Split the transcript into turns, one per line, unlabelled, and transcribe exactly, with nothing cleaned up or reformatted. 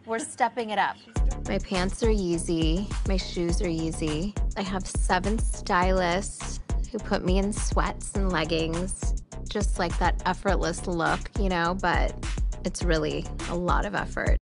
We're stepping it up.
My pants are Yeezy. My shoes are Yeezy. I have seven stylists who put me in sweats and leggings. Just like that effortless look, you know, but it's really a lot of effort.